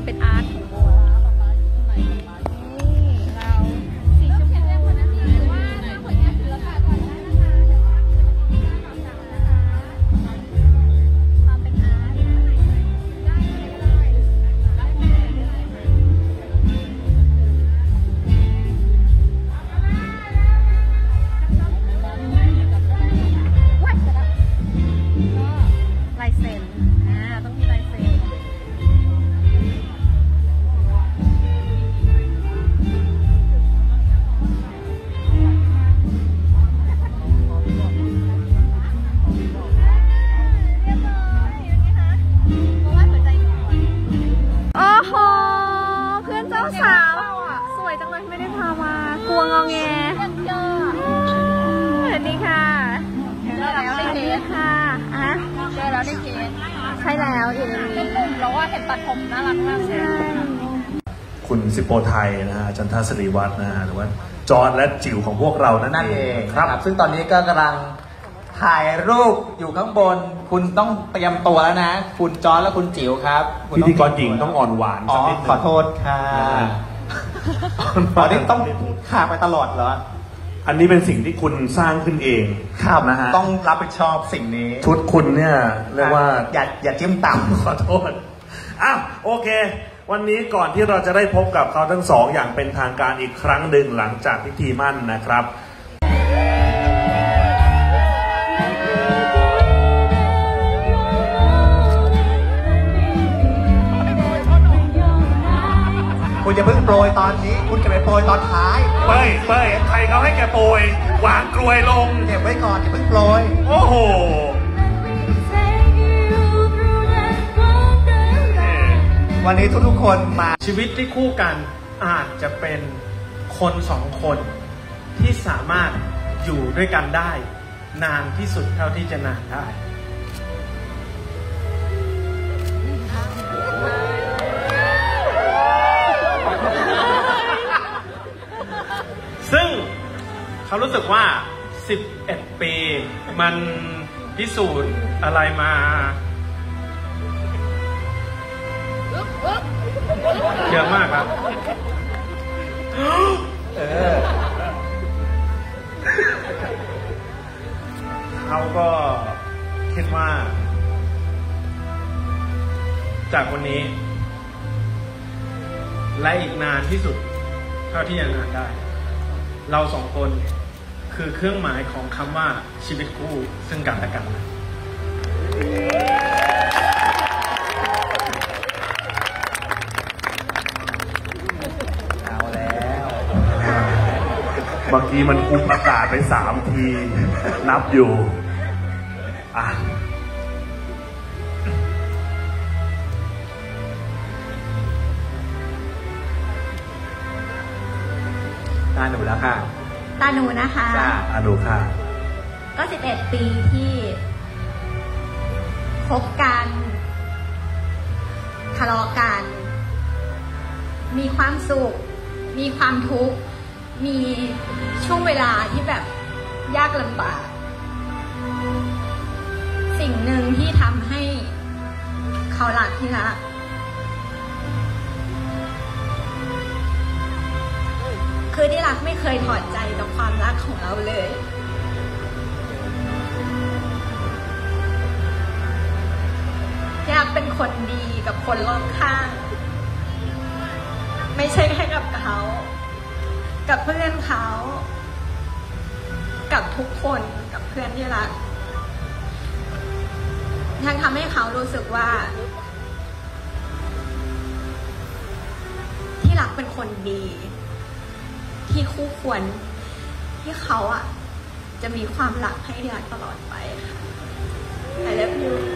เป็นอาร์ตของโบเราสีชมพูว่าน้ำผลงานศิลปะก่อนได้นะคะความเป็นอาร์ตได้เลยลายเซ็นต้องมีลายเซ็นโอ้โหเพื่อนเจ้าสาวสวยจังเลยไม่ได้พามากลัวงอแงสวัสดีค่ะสวัสดีค่ะเจอแล้วได้เกณฑ์ใช่แล้วอยู่ในนี้แล้วว่าเห็นตัดผมน่ารักมากเลยคุณสิโปไทยนะฮะจันทศรีวัฒน์นะฮะหรือว่าจอร์จและจิ๋วของพวกเรานั่นเองครับซึ่งตอนนี้ก็กำลังถ่ายรูปอยู่ข้างบนคุณต้องเตรียมตัวแล้วนะคุณจอร์จและคุณจิ๋วครับพิธีกรหญิงต้องอ่อนหวานสักนิดนึงขอโทษค่ะตอนนี้ต้องขาไปตลอดเหรออันนี้เป็นสิ่งที่คุณสร้างขึ้นเองครับนะฮะต้องรับผิดชอบสิ่งนี้ชุดคุณเนี่ยเรียกว่าอย่าจิ้มต่ำขอโทษโอเควันนี้ก่อนที่เราจะได้พบกับเขาทั้งสองอย่างเป็นทางการอีกครั้งหนึ่งหลังจากพิธีมั่นนะครับคุณอย่าเพิ่งโปรยตอนนี้คุณจะไปโปรยตอนท้ายเป้ยใครเขาให้แกโปรยวางกลวยลงเก็บไว้ก่อนอย่าเพิ่งโปรยโอ้โหวันนี้ทุกคนมาชีวิตที่คู่กันอาจจะเป็นคนสองคนที่สามารถอยู่ด้วยกันได้นานที่สุดเท่าที่จะนานได้ซึ่งเขารู้สึกว่า11 ปีมันพิสูจน์อะไรมาเยอะมากครับเขาก็คิดว่าจากวันนี้และอีกนานที่สุดเท่าที่จะนานได้เราสองคนคือเครื่องหมายของคำว่าชีวิตคู่ซึ่งกันและกันเอาแล้วเมื่อกี้มันคุมประกาศไป3 ทีนับอยู่ตาหนูแล้วค่ะตาหนูนะคะหนูค่ะก็11 ปีที่คบกันทะเลาะกันมีความสุขมีความทุกข์มีช่วงเวลาที่แบบยากลำบากสิ่งหนึ่งที่ทำให้เขารักที่รักคือที่รักไม่เคยถอดใจจากความรักของเราเลยที่รักเป็นคนดีกับคนรอบข้างไม่ใช่แค่กับเขากับเพื่อนเขากับทุกคนกับเพื่อนที่รักทั้งทำให้เขารู้สึกว่าที่รักเป็นคนดีที่คู่ควรที่เขาจะมีความรักให้ที่รักตลอดไปค่ะ I love you